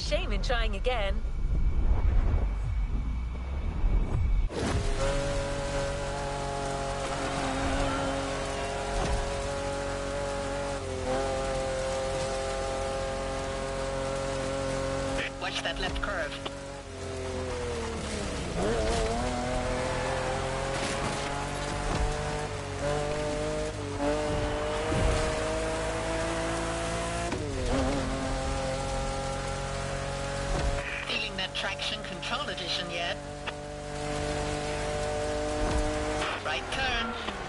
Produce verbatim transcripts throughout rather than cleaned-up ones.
shame in trying again. Watch that left curve. Feeling that traction control addition yet? Right turn.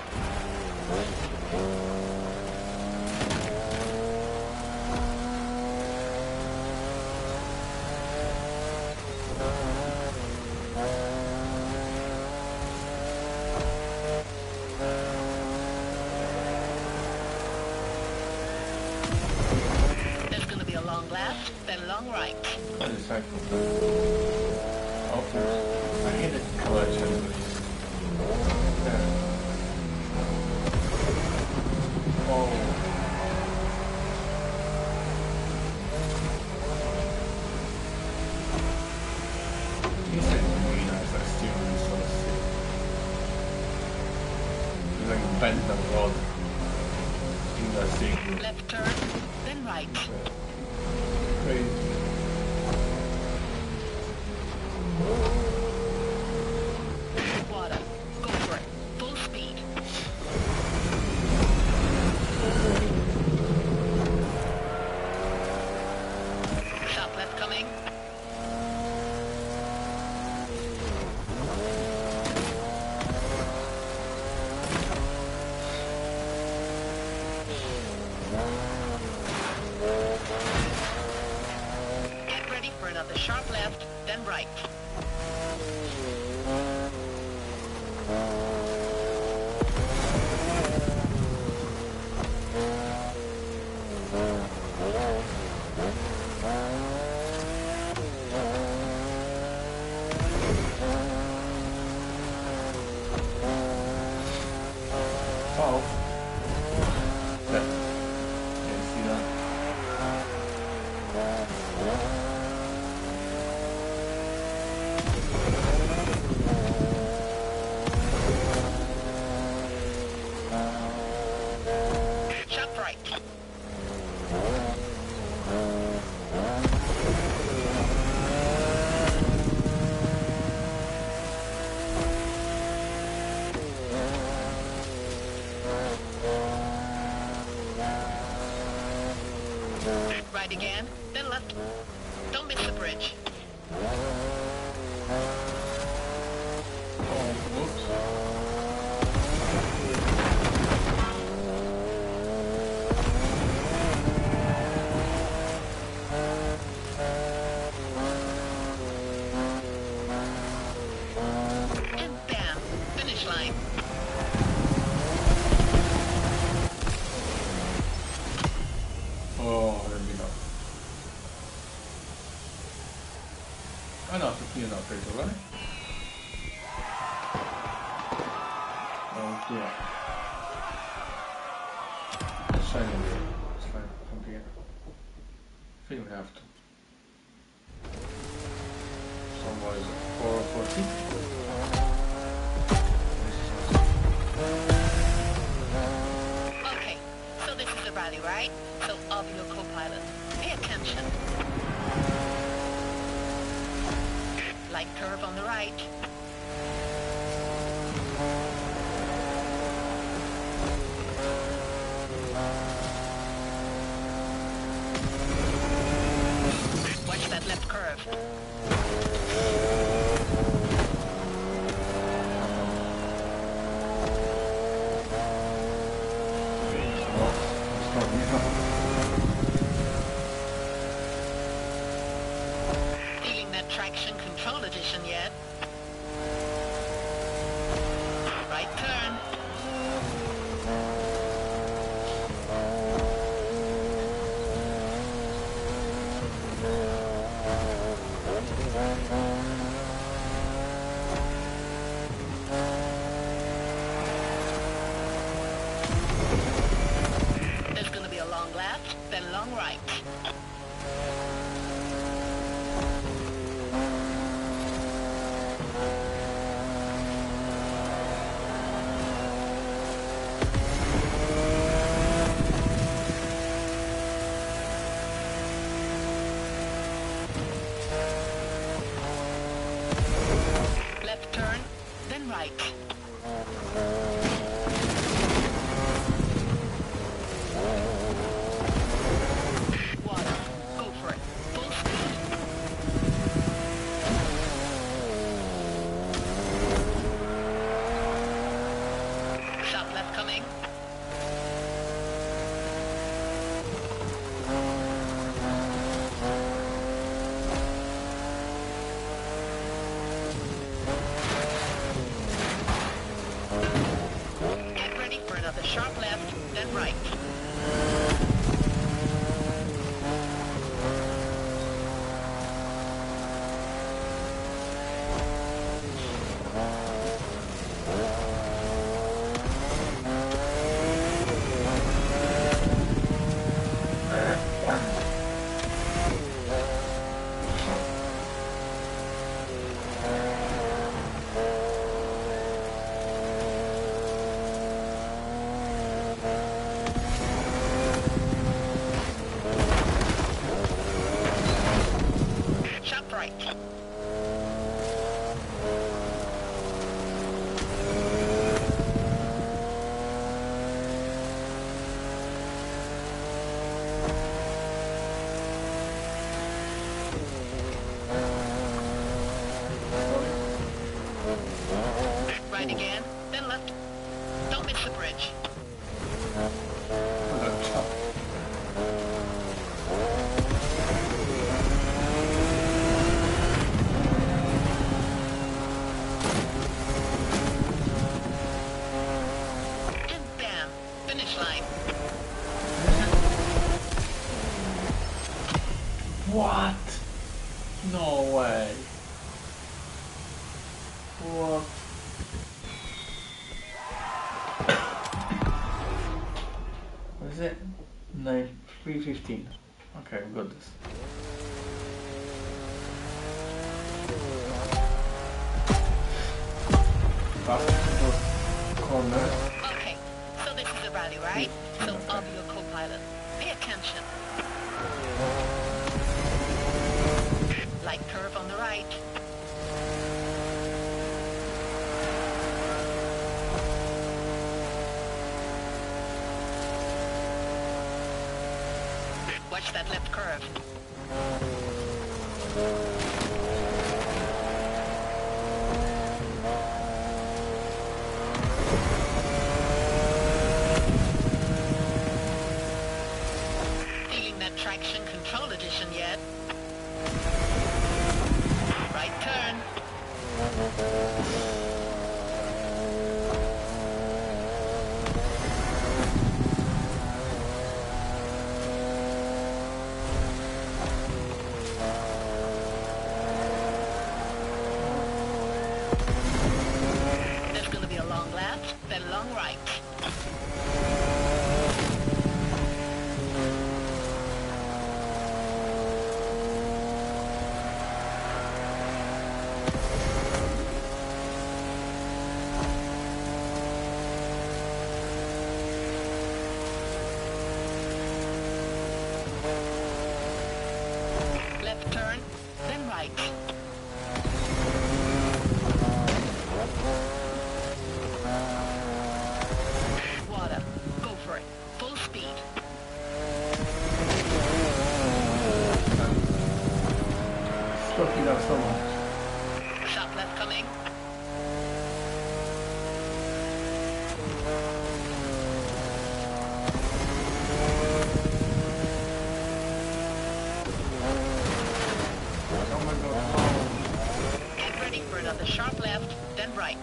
There's gonna be a long left, then long right. I just like oh, I hit it clutch anyways. Yeah. Oh. He said really nice, that steering is so sick. It's like bent the rod. You guys see. Left turn, then right. Crazy. Water. Go for it. Full speed. Sharp left coming. Get ready for another sharp left, then right. Oh. Yeah. Yeah, see that? Sharp right. Right again, then left. Don't miss the bridge. Oh, whoops. And bam, finish line. Oh, there we go. I know to clean up pretty right? Oh dear. Shiny wheel. It's like from here. I think we have to. So what is it? four forty? Okay, so this is a rally, right? So I'll be your co-pilot. Pay attention. Light curve on the right. Watch that left curve. Feeling that traction control addition yet? Right turn. There's gonna be a long left, then long right. right. Sharp right. Right again, then left. Don't miss the bridge. And bam, finish line. What? No way. What? What is it? Nine three fifteen. Okay, we got this. Fast corner. Okay, so this is a rally, right? So I'll be your co-pilot. Pay attention. Light curve on the right. Watch that left curve. Feeling that traction control edition yet? Right turn. There's gonna be a long left, then a long right. Left turn, then right. Water, go for it. Full speed. Fucking up so much. Sharp left coming. Oh my god. Get ready for another sharp left, then right.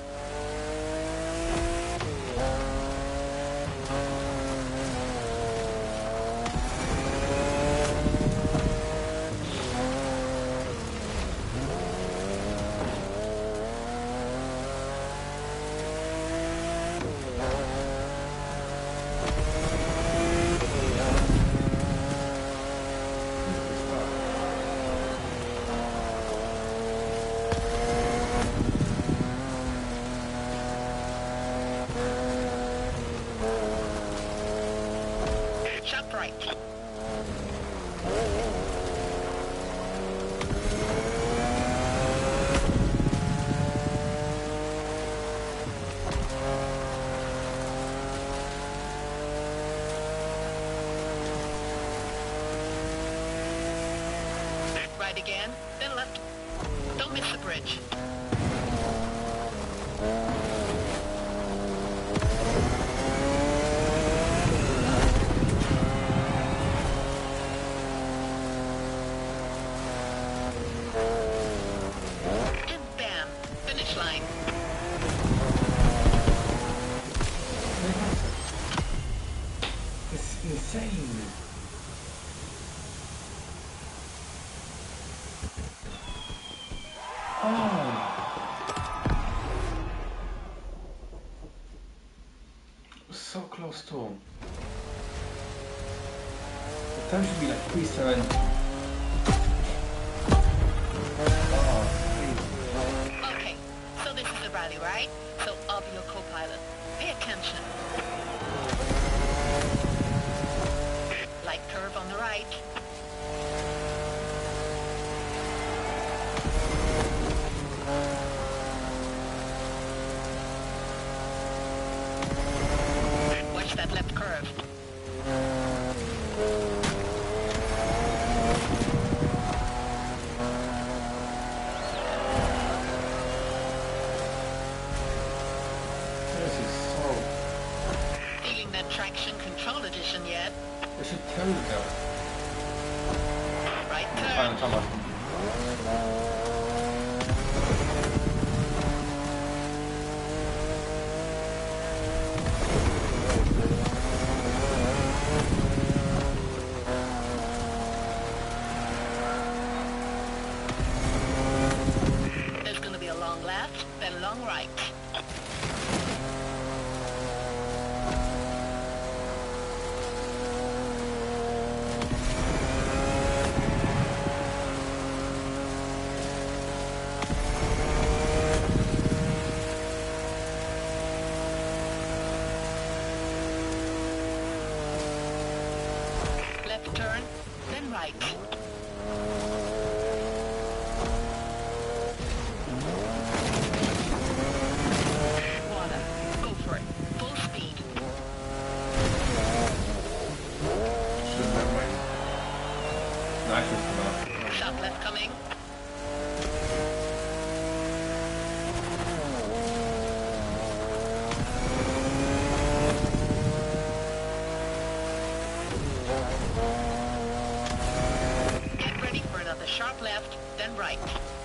Sharp right. Right again, then left. Don't miss the bridge. And bam, finish line. insane. Oh. So close to. The time should be like three seven. Okay, so this is the rally, right? So I'll be your co-pilot. Pay attention. Light curve on the right. Watch that left curve. This is so. Feeling that traction control edition yet? They should tell you that. Right Fine, turn. come on. There's gonna be a long left, then a long right. Left turn, then right. Water. Go for it. Full speed. Should that way. Nice is enough. Sharp left coming. Get ready for another sharp left, then right.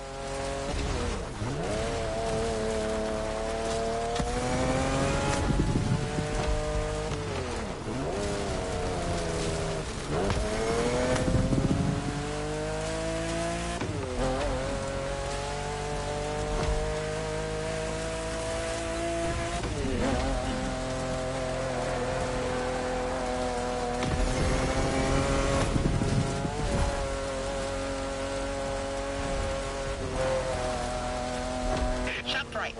Sharp right.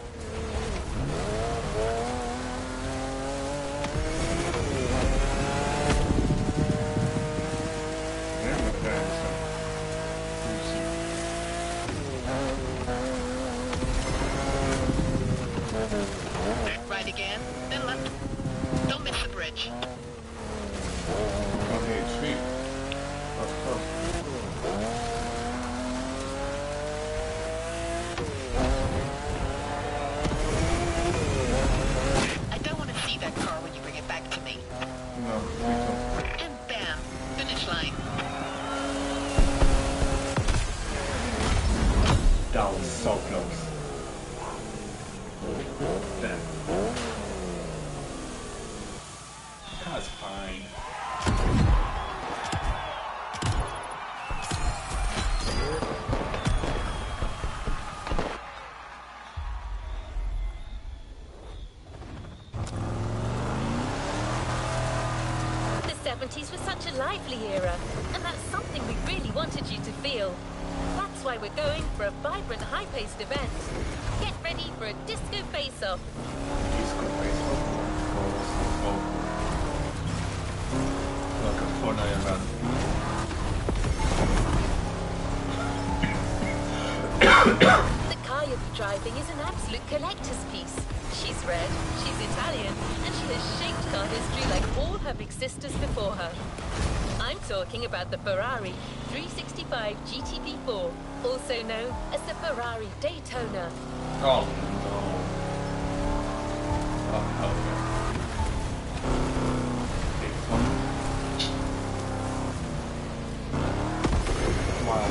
Yeah, look there. Right again, then left. Don't miss the bridge. Okay, three. That's close. I don't want to see that car when you bring it back to me. No, me too. And bam, finish line. That was so close. Damn. That's fine. The seventies was such a lively era, and that's something we really wanted you to feel. That's why we're going for a vibrant, high-paced event. Get ready for a disco face-off. Disco face off. Oh, like a Fortnite event. The car you'll be driving is an absolute collector's piece. She's red, she's Italian, and she has shaped car history like all her big sisters before her. I'm talking about the Ferrari three sixty-five G T B four, also known as the Ferrari Daytona. Oh no. Oh hell yeah. Big fun. Wow.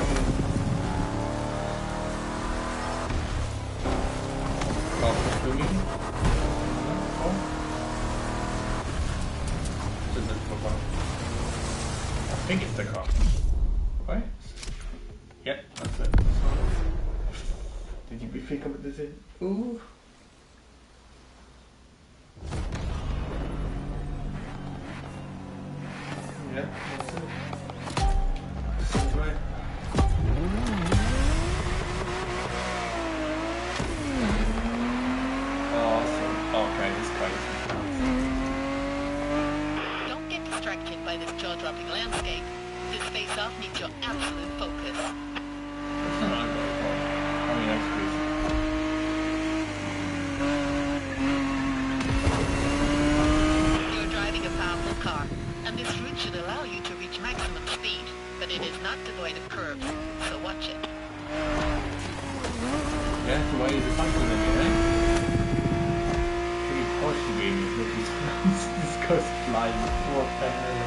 Oh, do we? Oh. the car. I think it's the car. Right? Yeah, that's it. Did you be think about this? Ooh. Yeah, that's it. That's right. Awesome. Okay, this guy is fantastic. Don't get distracted by this jaw-dropping landscape. This face-off needs your absolute focus. That's not what I'm going for. I mean, that's crazy. You're driving a powerful car, and this route should allow you to reach maximum speed, but it is not devoid of curves, so watch it. Yeah, the way the cycle in it, eh? Pretty Porsche game is that this this goes flying. What the hell?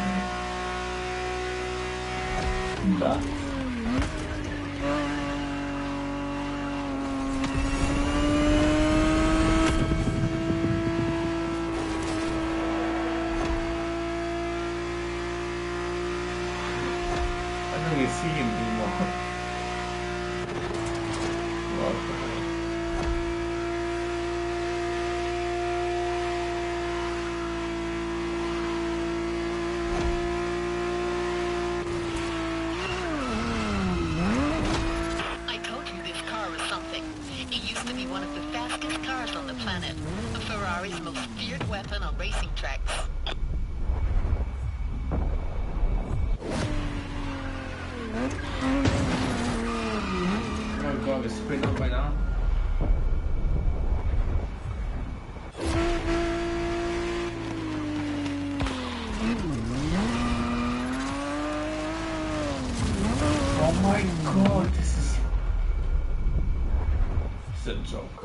That. I don't even see him anymore. I told you this car was something. It used to be one of the fastest cars on the planet, a Ferrari's most feared weapon on racing tracks. Oh my god, it's sprint up right now. Oh my god, this is... It's a joke.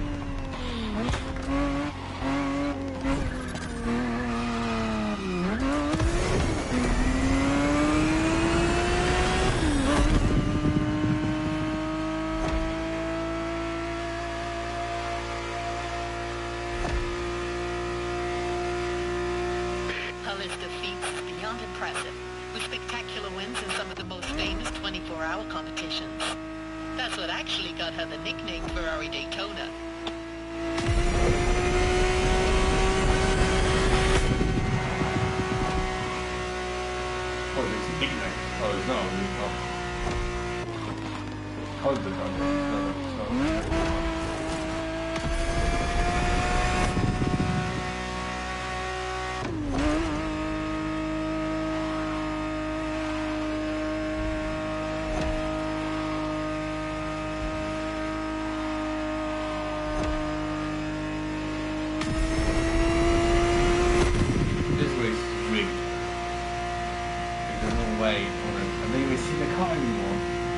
Huller's defeats is beyond impressive, with spectacular wins in some of the most famous twenty-four hour competitions. That's what actually got her the nickname Ferrari Daytona. Oh, it's a big night. Oh, it's not. Oh. How's the dog? No, it's not. This race is rigged. There's no way. I don't even see the car anymore.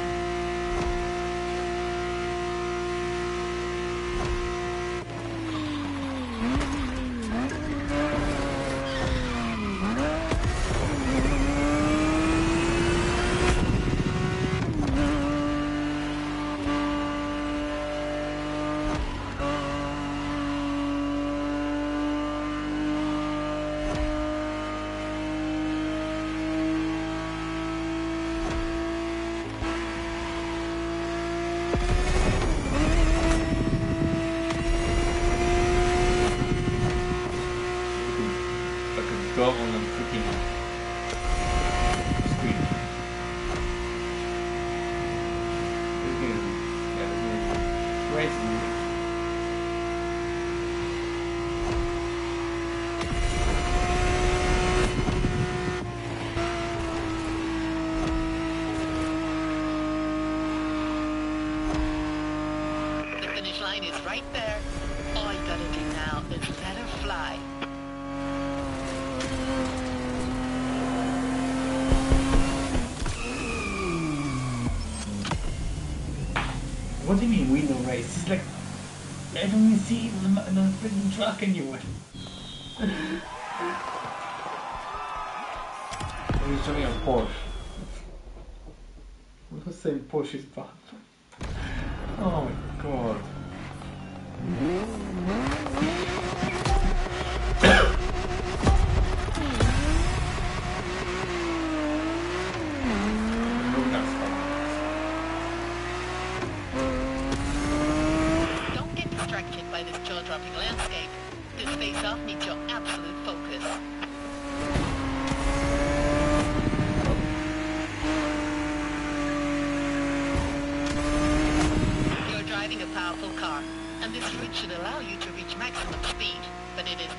Go on the freaking screen. This thing is, yeah, this thing is crazy. The finish line is right there. All you gotta do now is let her fly. What do you mean win the race? It's like I don't even see the, the freaking truck anywhere. He's driving a Porsche. I'm not saying Porsche is bad. Oh my god.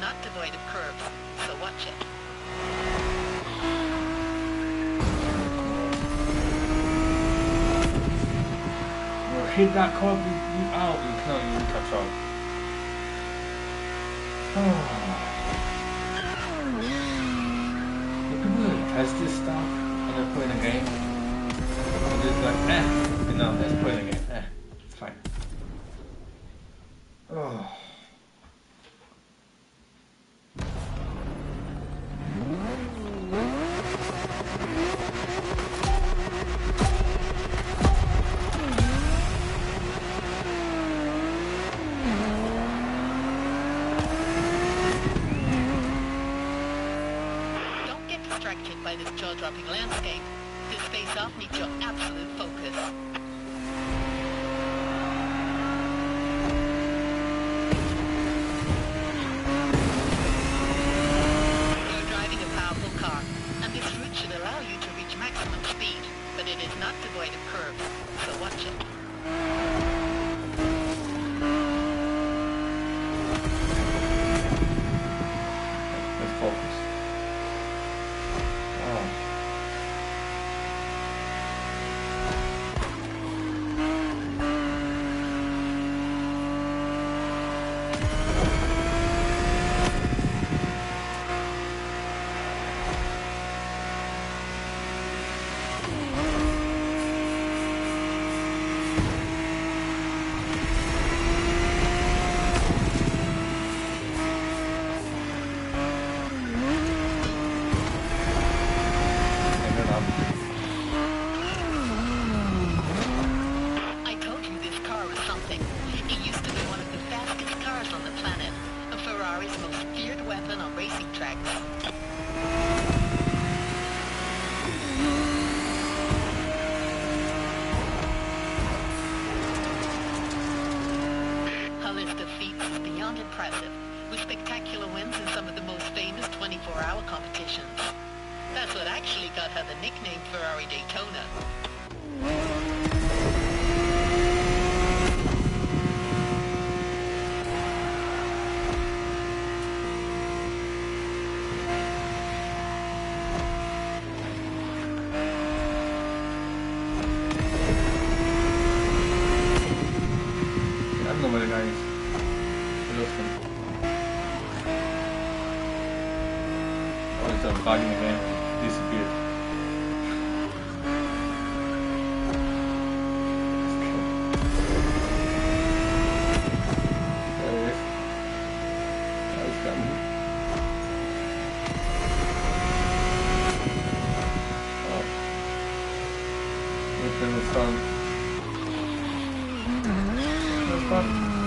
not devoid of curves, so watch it. Well, hit that curve, you, you out, you cannot even catch up. Oh. People really test this stuff when they're playing a game. They're just like, eh, you know, let's play the game, eh, it's fine. Oh. By this jaw-dropping landscape, this face-off needs your absolute focus. You're driving a powerful car, and this route should allow you to reach maximum speed, but it is not devoid of curves, so watch it. Let's focus. Impressive, with spectacular wins in some of the most famous twenty-four hour competitions. That's what actually got her the nickname Ferrari Daytona. I don't know where the guy is. Oh, it's a bugging again. Disappeared. There it is. Oh, it's coming. Oh. It's in the sun. The sun.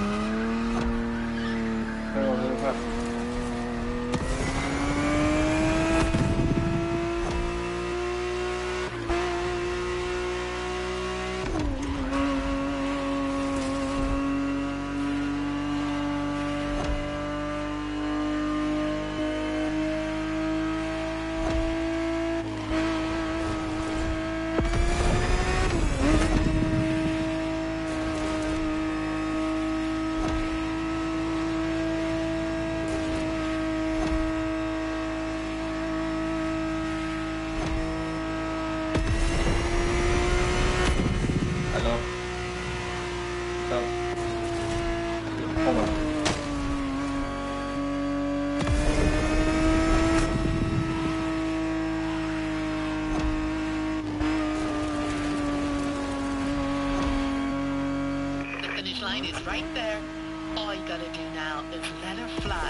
Is right there. All you gotta do now is let her fly.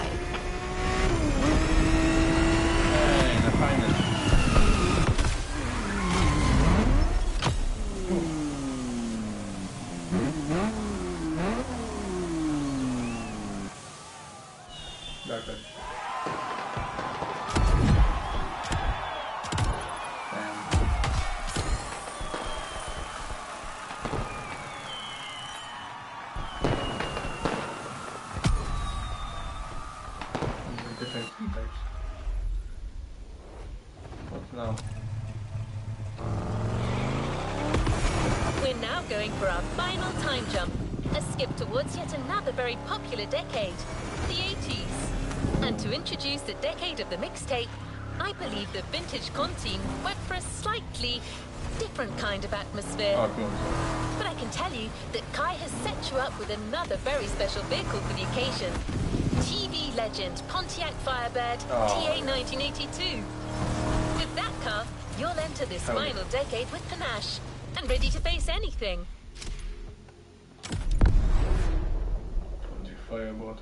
Hey, I find it. Got that. Different speed types. What now? We're now going for our final time jump. A skip towards yet another very popular decade, the eighties. And to introduce the decade of the mixtape, I believe the vintage Conti went for a slightly different kind of atmosphere. Oh, cool. But I can tell you that Kai has set you up with another very special vehicle for the occasion. T V legend Pontiac Firebird Oh. T A nineteen eighty-two. With that car, you'll enter this Hell yeah. final decade with panache and ready to face anything. Pontiac Firebird.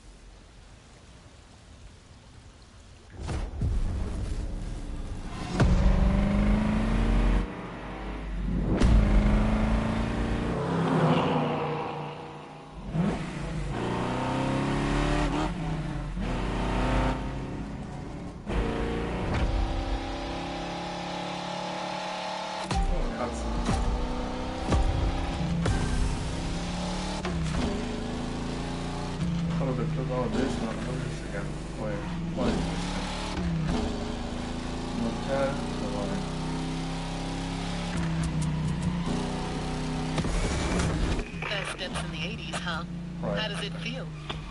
Oh, this one, what is this again? Wait, what is this? Motel, so First steps in the eighties, huh? Right. How does it feel?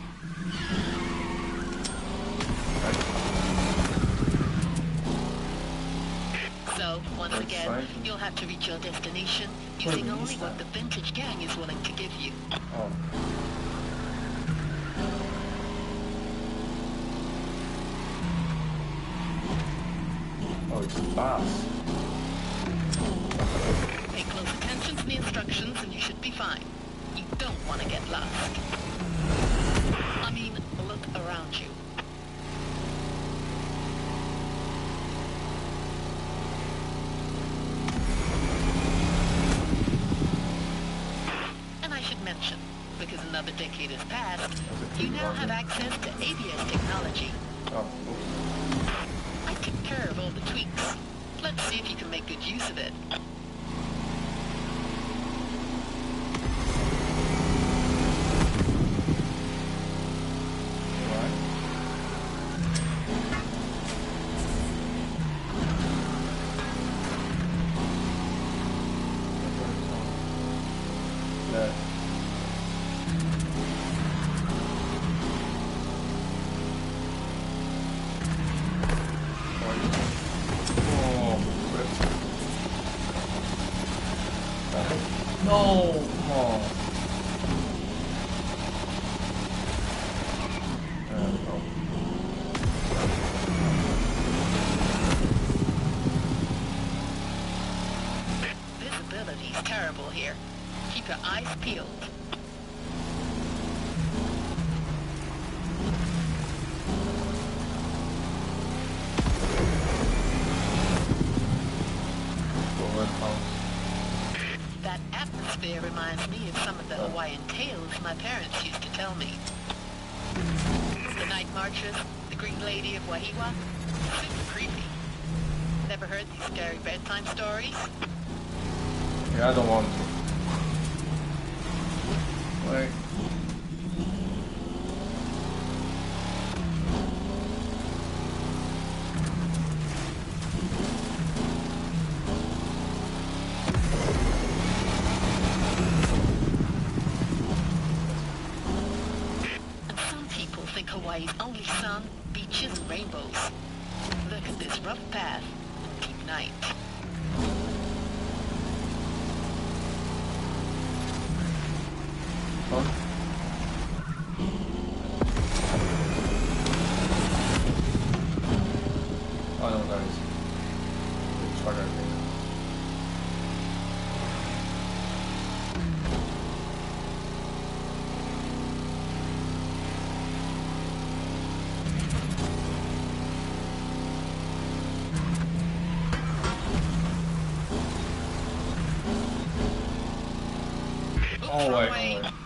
So, once That's again, fine. you'll have to reach your destination What using is only that? what the vintage gang is willing to give you. Oh. Oh, it's a bus. Pay close attention to the instructions and you should be fine. You don't want to get lost. I mean, look around you. And I should mention, because another decade has passed, you now have access to A B S technology. Oh, oops. I took care of all the tweaks. Let's see if you can make good use of it. Right. Left. Oh, no! Oh. Uh, oh. Visibility's terrible here. Keep your eyes peeled. Forward house. That atmosphere reminds me of some of the Hawaiian tales my parents used to tell me. The Night Marchers, the Green Lady of Wahiwa, super creepy. Never heard these scary bedtime stories? Yeah, I don't want to. Wait. And some people think Hawaii's only sun, beaches, and rainbows. Look at this rough path and deep night. Huh? Oh no, that is the truck, I think. Oops, Oh wrong wait, way. oh wait.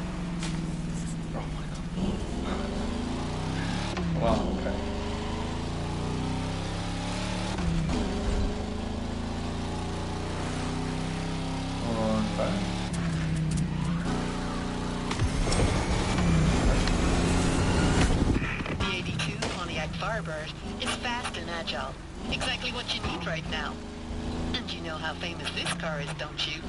Oh my god. Wow, okay. Thunderbird is fast and agile. Exactly what you need right now. And you know how famous this car is, don't you?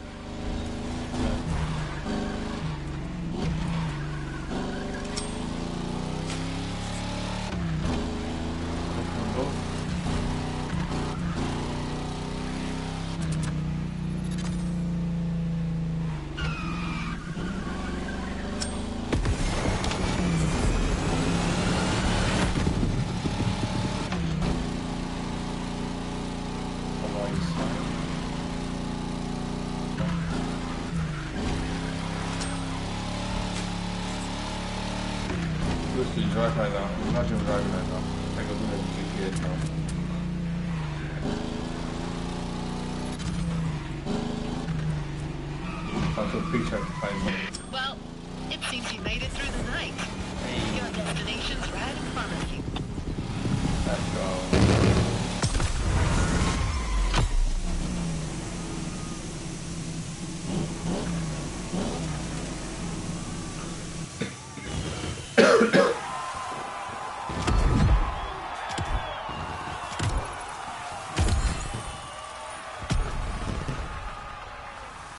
You drive right now. Imagine driving right now. I go to the G P S now. That's a picture to find me. Well, it seems you made it through the night. Your destination's right in front of you. Let's go.